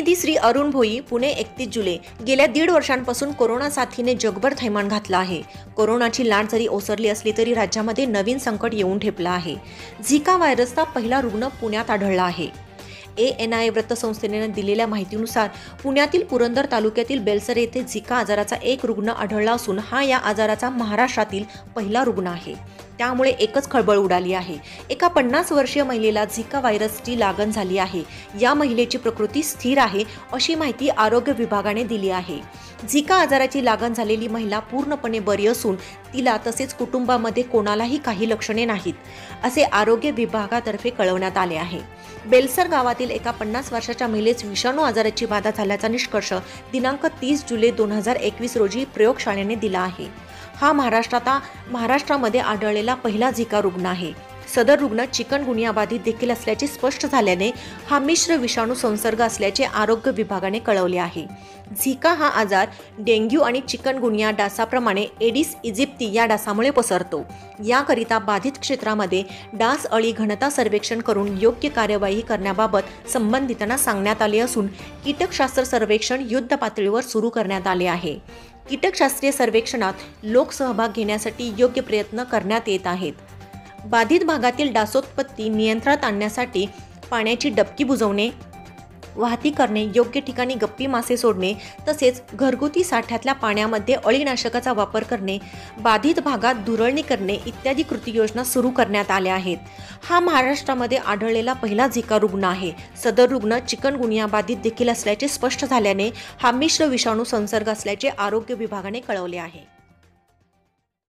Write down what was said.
प्रतिनिधी श्री अरुण भोई, पुणे 31 जुलै। गेल्या 1.5 वर्षांपासून कोरोना साथीने जगभर थैमान घातलं आहे। कोरोनाची लाट जरी ओसरली असली तरी राज्यामध्ये नवीन संकट येऊन ठेपलं आहे। झिका व्हायरसचा पहिला रुग्ण पुण्यात आढळला आहे। ANI वृत्तसंस्थेने दिलेल्या माहितीनुसार पुण्यातील पुरंदर तालुक्यातील बेलसर येथे झिका आजाराचा एक रुग्ण आढळला असून हा या आजाराचा महाराष्ट्रातील पहिला रुग्ण आहे। त्यामुळे एकच खळबळ उडाली आहे। एका 50 वर्षीय महिलेला झिका व्हायरसची लागण झाली आहे। या महिलेची प्रकृती स्थिर आहे अशी माहिती आरोग्य विभागाने दिली आहे। झिका आजाराची लागण झालेली महिला पूर्णपणे बरी असून तिला तसेच कुटुंबामध्ये कोणालाही काही लक्षणे नाहीत असे आरोग्य विभागातर्फे कळवण्यात आले आहे। बेलसर गावातील एका 50 वर्षाच्या महिलेस विषाणू आजाराची बाधा झाल्याचा निष्कर्ष दिनांक 30 जुलै 2021 रोजी प्रयोगशाळेने दिला आहे। हा महाराष्ट्रामध्ये आढळलेला पहिला झिका रुग्ण आहे। सदर रुग्ण चिकनगुनिया बाधित देखील असल्याचे स्पष्ट झाल्याने हा मिश्र विषाणू संसर्ग असल्याचे आरोग्य विभागाने कळवले आहे। झिका हा आजार डेंग्यू आणि चिकनगुनिया डासाप्रमाणे एडिस इजिप्ती या डासामुळे पसरतो। याकरिता बाधित क्षेत्रामध्ये डास अळी घनता सर्वेक्षण करून योग्य कार्यवाही करण्याबाबत संबंधितांना सांगण्यात आले असून कीटकशास्त्र सर्वेक्षण युद्ध पातळीवर सुरू करण्यात आले आहे। कीटकशास्त्रीय सर्वेक्षणात लोकसहभाग घेण्यासाठी योग्य प्रयत्न करण्यात येत आहेत। बाधित भागातील डासोत्पत्ती नियंत्रणात आणण्यासाठी पाण्याची डबकी बुजवणे, वाहती करणे, योग्य ठिकाणी गप्पी मासे सोडणे तसेच घरगुती साठ्यातल्या पाण्यामध्ये अळीनाशकाचा वापर करणे, बाधित भागात धुरळणी करणे इत्यादी कृती योजना सुरू करण्यात आल्या आहेत। हा महाराष्ट्रामध्ये आढळलेला पहिला झिका रुग्ण आहे। सदर रुग्ण चिकनगुनिया बाधित देखील असल्याचे स्पष्ट झाल्याने हा मिश्र विषाणू संसर्ग असल्याचे आरोग्य विभागाने कळवले आहे।